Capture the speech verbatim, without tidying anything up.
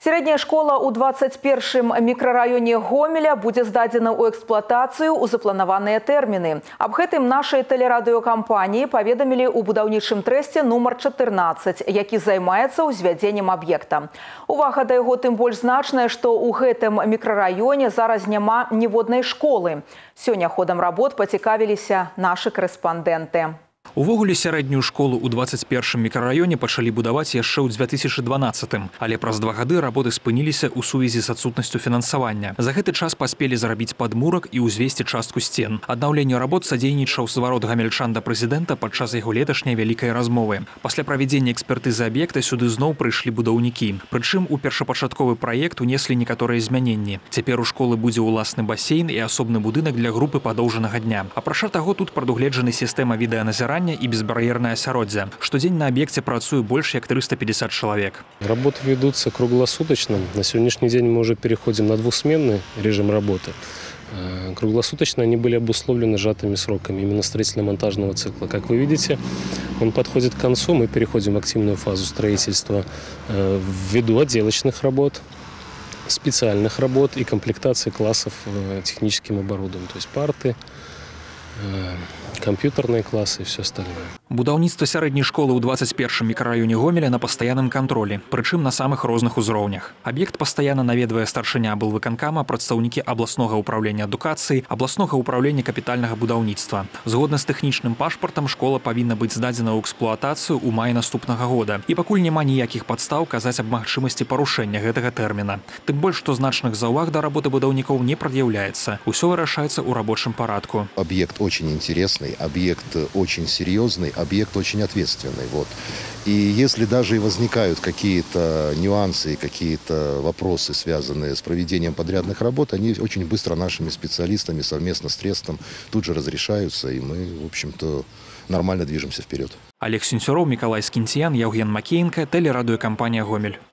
Сярэдняя школа ў двадцать першым мікрараёне Гомеля будзе здадзена ў эксплуатацыю ў запланаваныя тэрміны. Аб гэтым нашай тэлерадыёкампаніі паведамілі ў будаўнічым трэсце нумар чатырнаццаць, які займаецца ўзвядзеннем аб'екта. Увага да яго тым больш значная, што ў гэтым мікрараёне зараз няма ніводнай школы. Сёння ходам работ пацікавіліся нашы корэспандэнты. Увогуле сярэднюю школу ў двадцать першым мікрараёне пачалі будаваць яшчэ ў две тысячы дванаццатым, але праз два гады работы спыніліся ў сувязі з адсутнасцю фінансавання. За гэты час паспелі зарабіць падмурак і ўзвесці частку сцен. Аднаўленню работ садзейнічаў зварот гамельчан да прэзідэнта падчас яго леташняй вялікай размовы. Пасля правядзення экспертызы аб'екта сюды зноў прыйшлі будаўнікі. Прычым у першапачатковы праект унеслі некаторыя змяненні. Цяпер у школы будзе ўласны басейн і асобны будынак для групы падоўжанага дня. Апрача таго, тут прадугледжаны сістэма відэаназірання и безбарьерное асяроддзе. Штодзень на объекте працуе больше як триста пятьдесят человек. Работы ведутся круглосуточно. На сегодняшний день мы уже переходим на двухсменный режим работы. Круглосуточно они были обусловлены сжатыми сроками именно строительно-монтажного цикла. Как вы видите, он подходит к концу. Мы переходим в активную фазу строительства ввиду отделочных работ, специальных работ и комплектации классов техническим оборудованием. То есть парты, компьютерные классы и все остальное. Будаўніцтва сярэдняй школы ў двадцать першым мікрараёне Гомеля на пастаянным кантролі, прычым на самых розных узроўнях. Аб'ект пастаянна наведвае старшыня аблвыканкама, прадстаўнікі абласнога ўпраўлення адукацыі, абласнога ўпраўлення капітальнага будаўніцтва. Згодна з тэхнічным пашпартам школа павінна быць здадзена ў эксплуатацыю ў маі наступнага года. І пакуль няма ніякіх падстаў казаць аб магчымасці парушэння гэтага тэрміна. Тым больш, што значных заўваг да работы будаўнікоў не прад'яўляецца. Усё вырашаецца ў рабочым парадку. Объект очень интересный, объект очень серьезный, объект очень ответственный. Вот. И если даже и возникают какие-то нюансы, какие-то вопросы, связанные с проведением подрядных работ, они очень быстро нашими специалистами совместно с трестом тут же разрешаются, и мы, в общем-то, нормально движемся вперед. Олег Сенцюроў, Миколай Скинтиян, Евген Макеенко, телерадиокомпания «Гомель».